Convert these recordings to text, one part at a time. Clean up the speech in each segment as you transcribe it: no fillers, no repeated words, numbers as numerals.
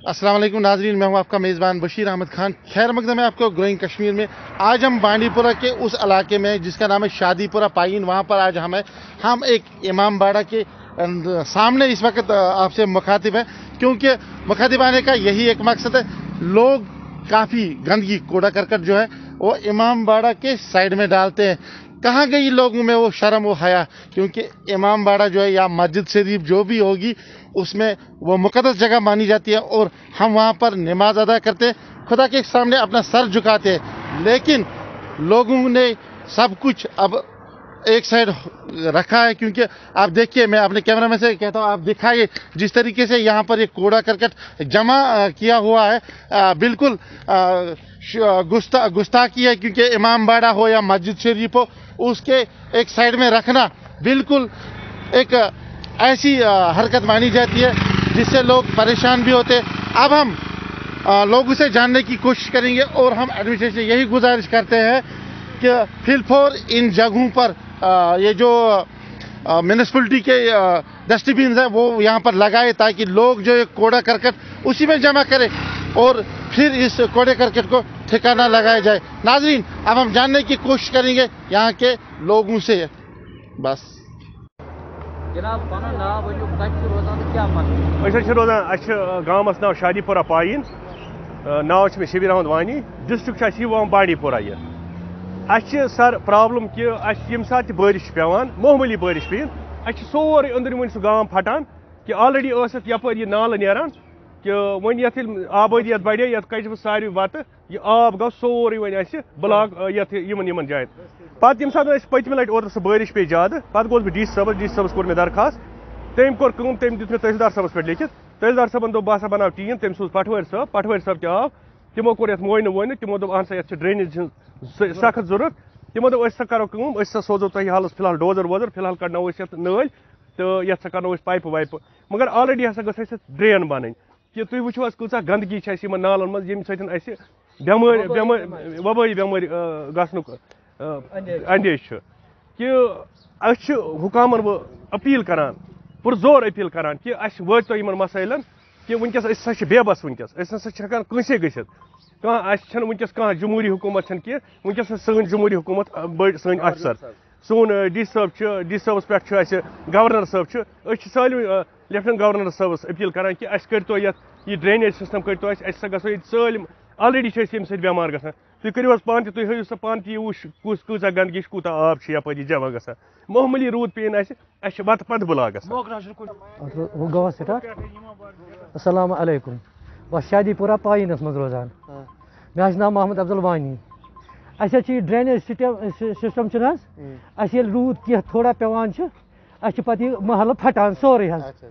अस्सलाम वालेकुम नाजरीन, मैं हूं आपका मेज़बान बशीर अहमद खान। खैर मकदम है आपको ग्रोइंग कश्मीर में। आज हम बांडीपुरा के उस इलाके में जिसका नाम है शादीपुरा पाइन, वहां पर आज हम एक इमाम बाड़ा के सामने इस वक्त आपसे मुखातिब है, क्योंकि मुखातिब आने का यही एक मकसद है। लोग काफ़ी गंदगी कूड़ा करकट जो है वो इमाम बाड़ा के साइड में डालते हैं। कहाँ गई लोगों में वो शर्म वो हया, क्योंकि इमाम बाड़ा जो है या मस्जिद शरीफ जो भी होगी उसमें वो मुकद्दस जगह मानी जाती है और हम वहाँ पर नमाज अदा करते हैं, खुदा के सामने अपना सर झुकाते हैं। लेकिन लोगों ने सब कुछ अब एक साइड रखा है, क्योंकि आप देखिए, मैं अपने कैमरा में से कहता हूँ, आप दिखाइए जिस तरीके से यहाँ पर ये कूड़ा करकट जमा किया हुआ है, बिल्कुल गुस्ताखी है। क्योंकि इमाम बाड़ा हो या मस्जिद शरीफ हो, उसके एक साइड में रखना बिल्कुल एक ऐसी हरकत मानी जाती है जिससे लोग परेशान भी होते हैं। अब हम लोगों से जानने की कोशिश करेंगे और हम एडमिनिस्ट्रेशन से यही गुजारिश करते हैं कि फिलफोर इन जगहों पर ये जो म्यूनिसिपलिटी के डस्टबिन हैं वो यहाँ पर लगाए, ताकि लोग जो ये कूड़ा करकट उसी में जमा करें और फिर इस कूड़े करकट को ठिकाना लगाया जाए। नाजरीन, अब हम जानने की कोशिश करेंगे यहाँ के लोगों से। बस जनाब नाव रोजान क्या मसला रोजान गाँवस नाव शादीपुरा पाइन, नाव मे शबीर अहमद वानी, डिस्ट्रिक्ट बांडीपुरा। यह सर प्रॉब्लम कि यम सात बारिश पेवान, मामूली बारिश पेन, सोरे अंदर सह गाँव फटान कि ऑलरेडी यपर यह नाल नेरान कि वन ये आबादी बढ़े ये कच सारे वत यह आब गो सोरे वन ब्लाक यमन जायन। पत यम सात पतम लट ओतर बारिश पे ज्यादा, पत गोस डी सबस कोर मे दरखास्त, तम कोर तम दित मे तहसीलदार सबस पे लिखित। तहसीलदार सबन दोप बह बनाव टीम, तम सूज पटवारी साहब ते आव, तमो कोर ये मोइन वोइन, तमो दोप अहन सा ये ड्रेनेज सख्त जरूरत। तमो दोप सा करो सोजो तुम हाल फिलहाल डोजर वोजर, फिलहाल कड़नो नाल तो ये करो पाइप वाइप, मगर ऑलरेडी हसा गस ड्रेन बन कि तुम वो कचा गंदगी नालन मज यम सत वबाई बेमारी गसनुक अंदेश कि हुकामन वो अपील करान, पुरजोर अपील करान कि वात इन मसैलन कि वनकस बेबस, वनकस कंसे गसित वनकस कह जमहूरी हुकूमत कह, वनकस सन जमहूरी हुकूमत बड़ सन अफसर सोन डी सबस पे गवर्नर साहब, सालम लेफ्टिनेंट गवर्नर साहबस अपील करान कि करो ये ड्रेनेज सिस्टम करो गो सालम ऑलरेडी यम बेमार ग तुम करो पान तुम हूँ सह पान यह वुच कूचा गंदगी कूता आब यप जमा ग मामूली रूद पेन वत पत बुलाग। अस्सलाम वालेकुम, बस शादीपुरा पाइनस मज रोजान। मे नाम मोहम्मद अफजल वानी। ड्रेनेज सिस्टम रूद कह थोड़ा पेवान पे महल फटान सोरे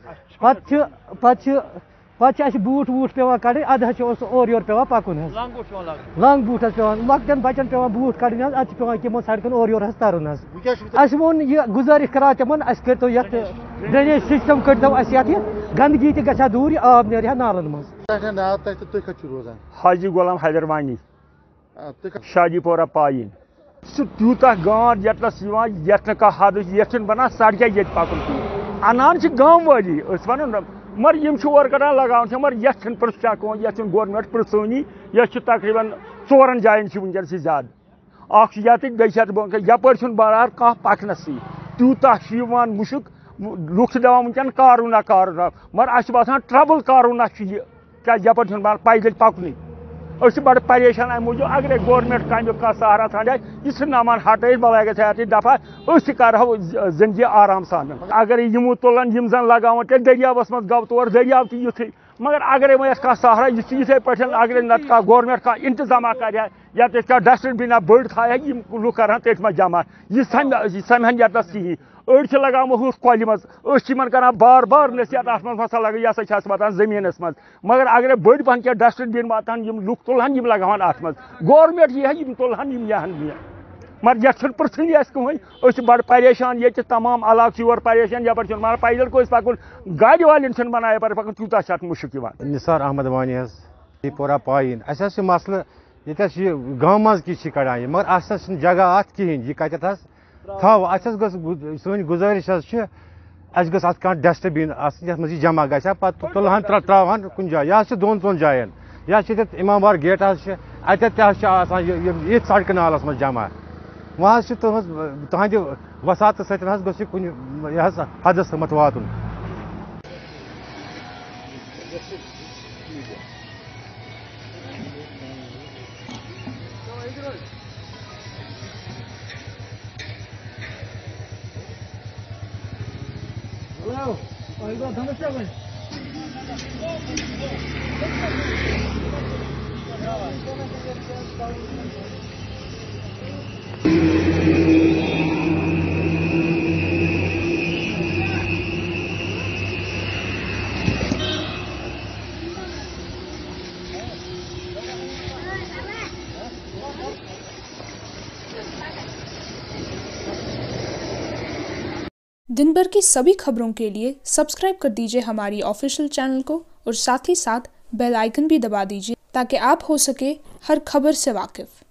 पे बूट वूट पे कड़ अद और योर पे पकुन लंग बूट पे लकटन बचन पे बूट कड़ पे तमो सड़कन और योर तरन वो यह गुजारिश करा तमन करो ये ड्रेनेज सिस्टम करो गंदगी ग दूर आब नेर नालन मज। हाजी गुलाम हैदर वानी, शादीपुरा पाइन। तूता गांड यतस ये हद ये बना सड़क ये पकुन अनान गाँव वाली वन मर यम और कर लगान मर ये पृछा कौन ये गवर्नमेंट पृछनी ये तकरीबन 4 जायन वनकस ज्यादा गई यपर बरार कह पकनस तूता मुशक लुक दपान वनकन कारुना कारुना, मगर बसान ट्रबल कारुना क्या यपर पैदल पकन बड़ परेशान अमे मूजूब। अगर गवर्नमेंट कम का सहारा थाना यह नामान हट बल गई दफा करो जिंदगी आराम सान। अगर यमो तुलान यम जन लगान तेल दरियावस मज गो तौर दरियाव तुथ, मगर अगर वह कह सहारा यह पे अगर नत गवर्नमेंट का इंतजाम कर या डस्टबिन बड़ था लुक कर तथ मे जमा यह समहन यतस कहें। अड़ लगान हूस कल मज कर बार बार नसीहत अत मसा लग यह वातान जमीनस मज, मगर अगर बड़ पहन क्या डस्टबिन वातान लुक तुलान लगान अत मज गवर्नमेंट यह तुलान यहन मगर ये पृथन कहें बड़ परेशान ये तमाम इलाक योर परेशान यपर पैदल को पकुन गाड़ी वाले बना यपर पकुन तूता मुश्क निसार अहमद वानी पूरा पाइन मसल ये गाँव मज कड़ान मगर अस जगह अत कहें यह कत थो सन गुजारिश गस डस्टबिन ये जमा ग तुलहान त्रावान कुछ जाए यह दोन त्रोन जायन या इमामबार गेट अत ये सड़क नालस मज जमा वह तुहद वसात सत कुछ हदस तमत वातुन Hello, are you going to Thunderstorm? दिन भर की सभी खबरों के लिए सब्सक्राइब कर दीजिए हमारी ऑफिशियल चैनल को और साथ ही साथ बेल आइकन भी दबा दीजिए ताकि आप हो सके हर खबर से वाकिफ।